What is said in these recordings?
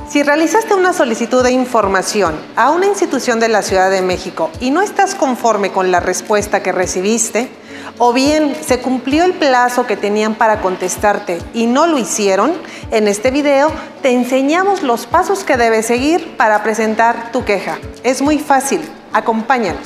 Si realizaste una solicitud de información a una institución de la Ciudad de México y no estás conforme con la respuesta que recibiste, o bien se cumplió el plazo que tenían para contestarte y no lo hicieron, en este video te enseñamos los pasos que debes seguir para presentar tu queja. Es muy fácil, acompáñanos.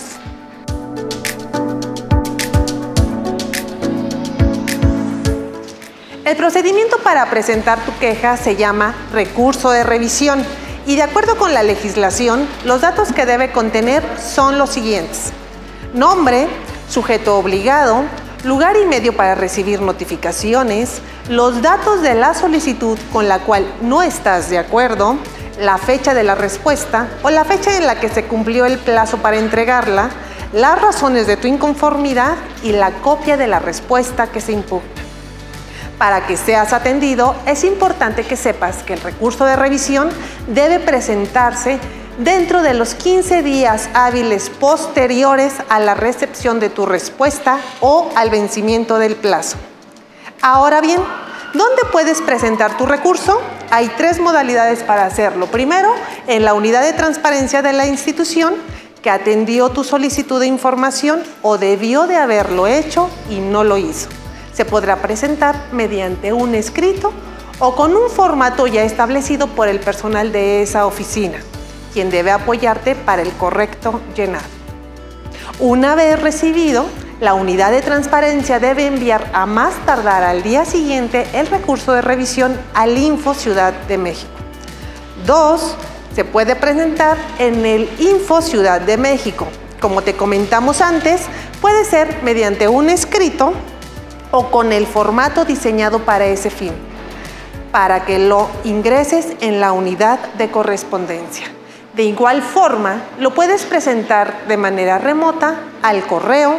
El procedimiento para presentar tu queja se llama recurso de revisión y de acuerdo con la legislación, los datos que debe contener son los siguientes: nombre, sujeto obligado, lugar y medio para recibir notificaciones, los datos de la solicitud con la cual no estás de acuerdo, la fecha de la respuesta o la fecha en la que se cumplió el plazo para entregarla, las razones de tu inconformidad y la copia de la respuesta que se impugna. Para que seas atendido, es importante que sepas que el recurso de revisión debe presentarse dentro de los 15 días hábiles posteriores a la recepción de tu respuesta o al vencimiento del plazo. Ahora bien, ¿dónde puedes presentar tu recurso? Hay 3 modalidades para hacerlo. Primero, en la unidad de transparencia de la institución que atendió tu solicitud de información o debió de haberlo hecho y no lo hizo. Se podrá presentar mediante un escrito o con un formato ya establecido por el personal de esa oficina, quien debe apoyarte para el correcto llenado. Una vez recibido, la unidad de transparencia debe enviar a más tardar al día siguiente el recurso de revisión al Info Ciudad de México. 2. Se puede presentar en el Info Ciudad de México. Como te comentamos antes, puede ser mediante un escrito o con el formato diseñado para ese fin, para que lo ingreses en la unidad de correspondencia. De igual forma, lo puedes presentar de manera remota al correo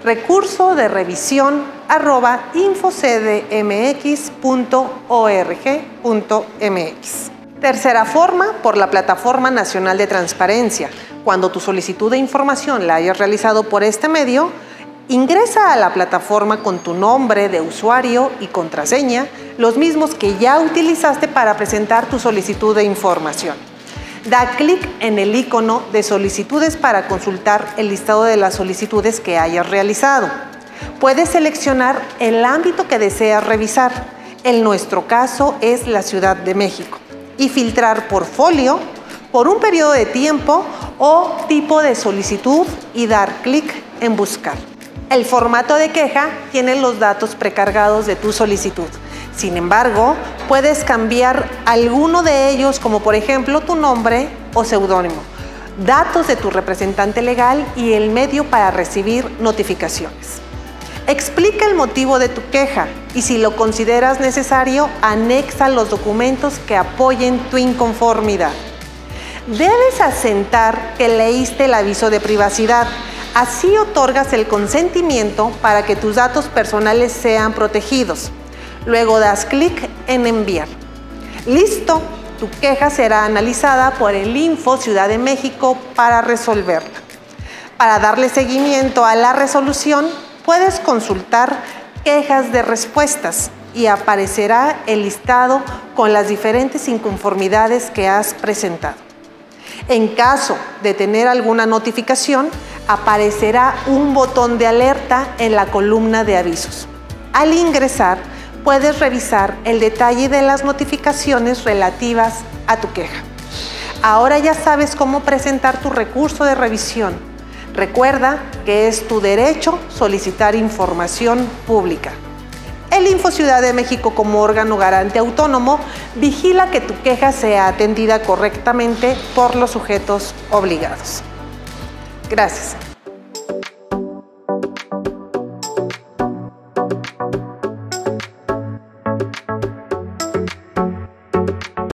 recurso-de-revisión@infocdmx.org.mx. Tercera forma, por la Plataforma Nacional de Transparencia. Cuando tu solicitud de información la hayas realizado por este medio, ingresa a la plataforma con tu nombre de usuario y contraseña, los mismos que ya utilizaste para presentar tu solicitud de información. Da clic en el icono de solicitudes para consultar el listado de las solicitudes que hayas realizado. Puedes seleccionar el ámbito que deseas revisar. En nuestro caso es la Ciudad de México. Y filtrar por folio, por un periodo de tiempo o tipo de solicitud y dar clic en buscar. El formato de queja tiene los datos precargados de tu solicitud. Sin embargo, puedes cambiar alguno de ellos, como por ejemplo tu nombre o seudónimo, datos de tu representante legal y el medio para recibir notificaciones. Explica el motivo de tu queja y si lo consideras necesario, anexa los documentos que apoyen tu inconformidad. Debes asentar que leíste el aviso de privacidad. Así otorgas el consentimiento para que tus datos personales sean protegidos. Luego das clic en enviar. ¡Listo! Tu queja será analizada por el Info Ciudad de México para resolverla. Para darle seguimiento a la resolución, puedes consultar quejas de respuestas y aparecerá el listado con las diferentes inconformidades que has presentado. En caso de tener alguna notificación, aparecerá un botón de alerta en la columna de avisos. Al ingresar, puedes revisar el detalle de las notificaciones relativas a tu queja. Ahora ya sabes cómo presentar tu recurso de revisión. Recuerda que es tu derecho solicitar información pública. El Info Ciudad de México, como órgano garante autónomo, vigila que tu queja sea atendida correctamente por los sujetos obligados. Gracias.